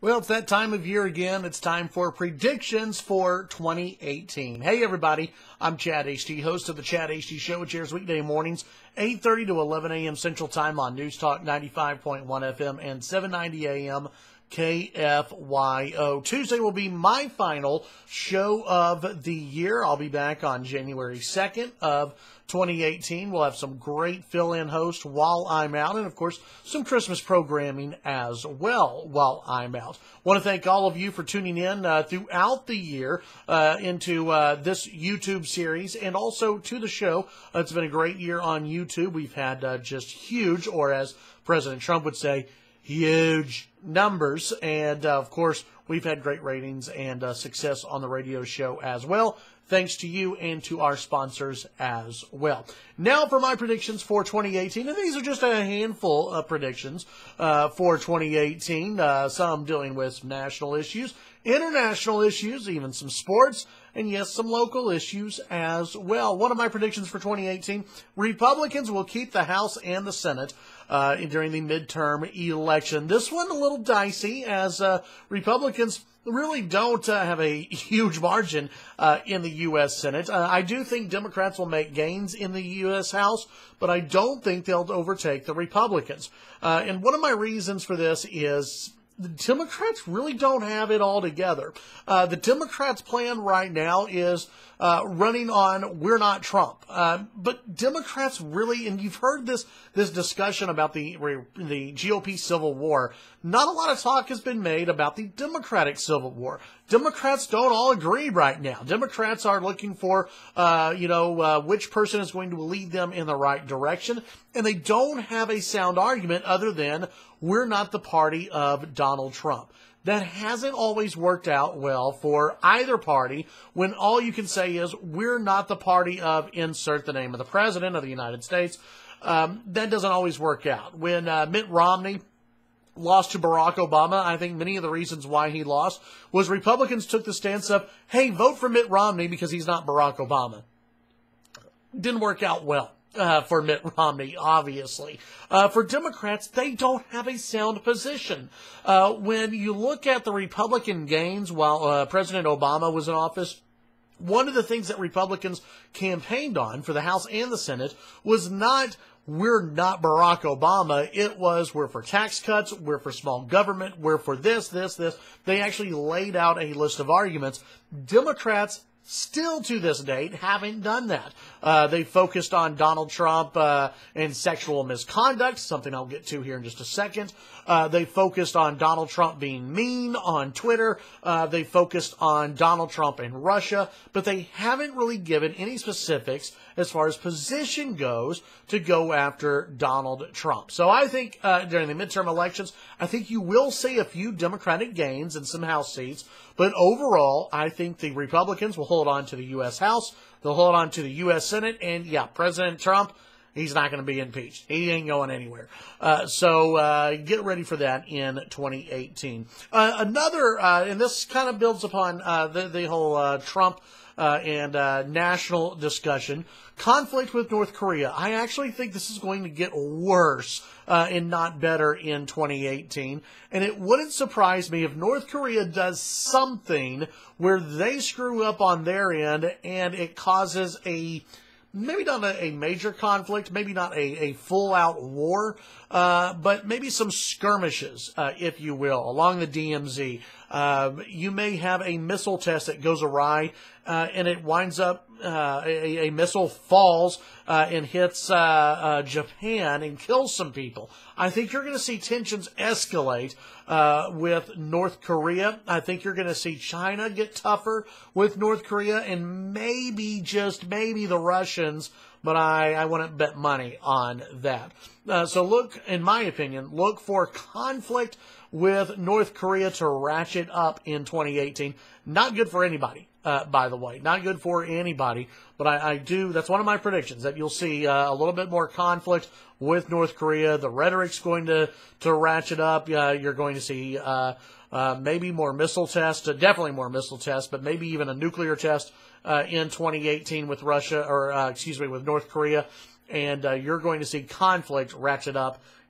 Well, it's that time of year again. It's time for predictions for 2018. Hey, everybody. I'm Chad Hasty, host of the Chad Hasty Show, which airs weekday mornings, 8:30 to 11 a.m. Central Time on News Talk 95.1 FM and 790 a.m. KFYO. Tuesday will be my final show of the year. I'll be back on January 2nd of 2018. We'll have some great fill-in hosts while I'm out, and of course some Christmas programming as well while I'm out. Want to thank all of you for tuning in throughout the year into this YouTube series and also to the show. It's been a great year on YouTube. We've had just huge, or as President Trump would say, huge numbers, and of course we've had great ratings and success on the radio show as well, thanks to you and to our sponsors as well. Now for my predictions for 2018, and these are just a handful of predictions for 2018, some dealing with national issues, international issues, even some sports, and yes, some local issues as well. One of my predictions for 2018, Republicans will keep the House and the Senate during the midterm election. This one a little dicey, as Republicans really don't have a huge margin in the U.S. Senate. I do think Democrats will make gains in the U.S. House, but I don't think they'll overtake the Republicans. And one of my reasons for this is the Democrats really don't have it all together. The Democrats' plan right now is running on "we're not Trump," but Democrats really, and you've heard this discussion about the GOP civil war. Not a lot of talk has been made about the Democratic civil war. Democrats don't all agree right now. Democrats are looking for, which person is going to lead them in the right direction, and they don't have a sound argument other than we're not the party of Donald Trump. That hasn't always worked out well for either party when all you can say is we're not the party of insert the name of the president of the United States. That doesn't always work out. When Mitt Romney lost to Barack Obama, I think many of the reasons why he lost was Republicans took the stance of, hey, vote for Mitt Romney because he's not Barack Obama. Didn't work out well for Mitt Romney, obviously. For Democrats, they don't have a sound position. When you look at the Republican gains while President Obama was in office, one of the things that Republicans campaigned on for the House and the Senate was not we're not Barack Obama. It was we're for tax cuts, we're for small government, we're for this. They actually laid out a list of arguments. Democrats still to this date haven't done that. They focused on Donald Trump and sexual misconduct, something I'll get to here in just a second. They focused on Donald Trump being mean on Twitter. They focused on Donald Trump and Russia, but they haven't really given any specifics as far as position goes to go after Donald Trump. So I think during the midterm elections, I think you will see a few Democratic gains in some House seats, but overall, I think the Republicans will hold on to the U.S. House, they'll hold on to the U.S. Senate, and yeah, President Trump, he's not going to be impeached. He ain't going anywhere. So get ready for that in 2018. Another, and this kind of builds upon the whole Trump and national discussion, conflict with North Korea. I actually think this is going to get worse and not better in 2018. And it wouldn't surprise me if North Korea does something where they screw up on their end and it causes maybe not a major conflict, maybe not a full-out war, but maybe some skirmishes, if you will, along the DMZ. You may have a missile test that goes awry, and it winds up, a missile falls and hits Japan and kills some people. I think you're going to see tensions escalate with North Korea. I think you're going to see China get tougher with North Korea, and maybe, just maybe, the Russians, but I wouldn't bet money on that. So look, in my opinion, look for conflict with North Korea to ratchet up in 2018. Not good for anybody, by the way. Not good for anybody. But I do, that's one of my predictions, that you'll see a little bit more conflict with North Korea. The rhetoric's going to ratchet up. You're going to see maybe more missile tests, definitely more missile tests, but maybe even a nuclear test in 2018 with Russia, or with North Korea. And you're going to see conflict ratchet up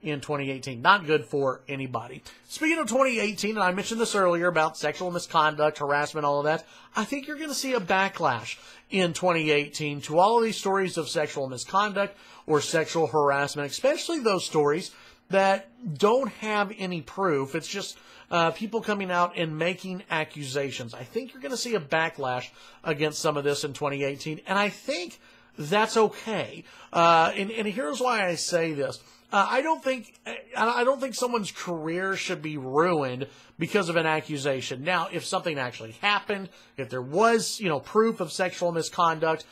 in 2018. Not good for anybody. Speaking of 2018, and I mentioned this earlier about sexual misconduct, harassment, all of that, I think you're going to see a backlash in 2018 to all of these stories of sexual misconduct or sexual harassment, especially those stories that don't have any proof. It's just people coming out and making accusations. I think you're going to see a backlash against some of this in 2018, and I think that's okay. And here's why I say this. I don't think someone's career should be ruined because of an accusation. Now, if something actually happened, if there was, proof of sexual misconduct,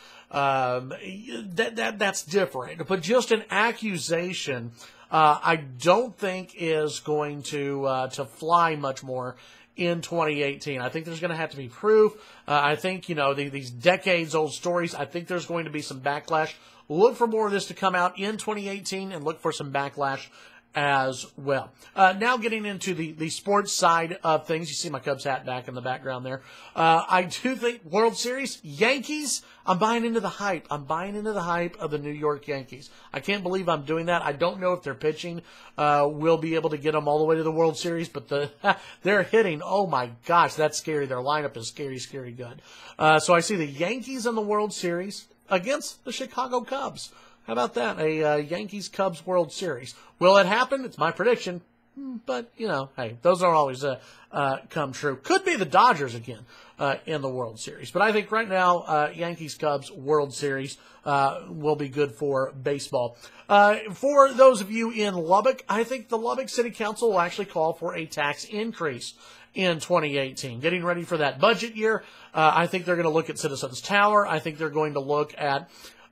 that's different. But just an accusation, I don't think is going to fly much more in 2018. I think there's going to have to be proof. I think, these decades-old stories, I think there's going to be some backlash. Look for more of this to come out in 2018 and look for some backlash as well. Now getting into the sports side of things. You see my Cubs hat back in the background there. I do think World Series, Yankees, I'm buying into the hype. I'm buying into the hype of the New York Yankees. I can't believe I'm doing that. I don't know if their pitching will be able to get them all the way to the World Series, but they're hitting. Oh my gosh, that's scary. Their lineup is scary, scary good. So I see the Yankees in the World Series against the Chicago Cubs. How about that? A Yankees-Cubs World Series. Will it happen? It's my prediction. But, hey, those don't always come true. Could be the Dodgers again in the World Series. But I think right now, Yankees-Cubs World Series will be good for baseball. For those of you in Lubbock, I think the Lubbock City Council will actually call for a tax increase in 2018. Getting ready for that budget year, I think they're going to look at Citizens Tower. I think they're going to look at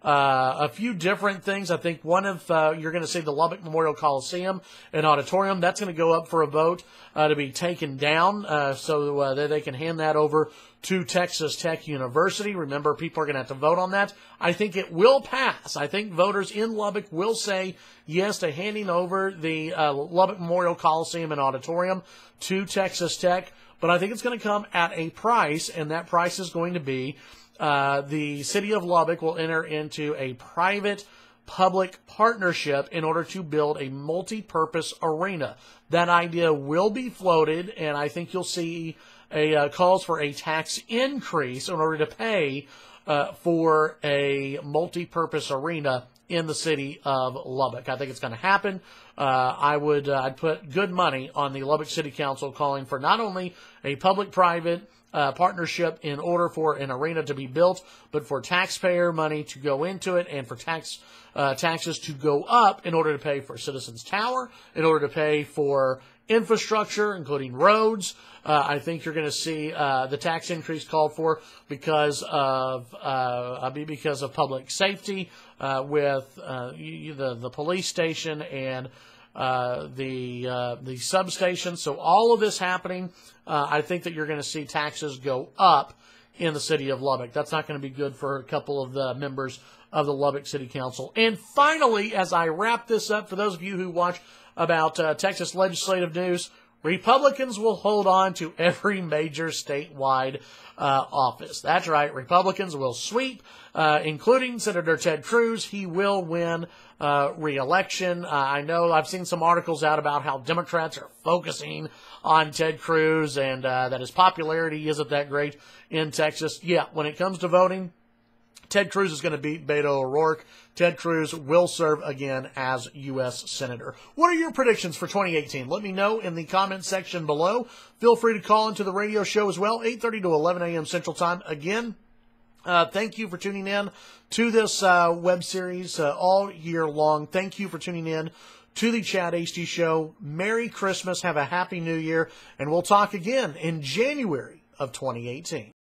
a few different things. I think one of, you're going to see the Lubbock Memorial Coliseum and Auditorium. That's going to go up for a vote to be taken down so that they can hand that over to Texas Tech University. Remember, people are going to have to vote on that. I think it will pass. I think voters in Lubbock will say yes to handing over the Lubbock Memorial Coliseum and Auditorium to Texas Tech. But I think it's going to come at a price, and that price is going to be the city of Lubbock will enter into a private-public partnership in order to build a multi-purpose arena. That idea will be floated, and I think you'll see calls for a tax increase in order to pay for a multi-purpose arena in the city of Lubbock. I think it's going to happen. I'd put good money on the Lubbock City Council calling for not only a public-private partnership in order for an arena to be built, but for taxpayer money to go into it and for taxes to go up in order to pay for Citizens Tower, in order to pay for infrastructure, including roads. I think you're going to see the tax increase called for because of public safety with the police station and the substation. So all of this happening, I think that you're going to see taxes go up in the city of Lubbock. That's not going to be good for a couple of the members of the Lubbock City Council. And finally, as I wrap this up, for those of you who watch about Texas legislative news, Republicans will hold on to every major statewide office. That's right. Republicans will sweep, including Senator Ted Cruz. He will win re-election. I know I've seen some articles out about how Democrats are focusing on Ted Cruz and that his popularity isn't that great in Texas. Yeah, when it comes to voting, Ted Cruz is going to beat Beto O'Rourke. Ted Cruz will serve again as U.S. Senator. What are your predictions for 2018? Let me know in the comment section below. Feel free to call into the radio show as well, 8:30 to 11 a.m. Central Time. Again, thank you for tuning in to this web series all year long. Thank you for tuning in to the Chad Hasty Show. Merry Christmas. Have a Happy New Year. And we'll talk again in January of 2018.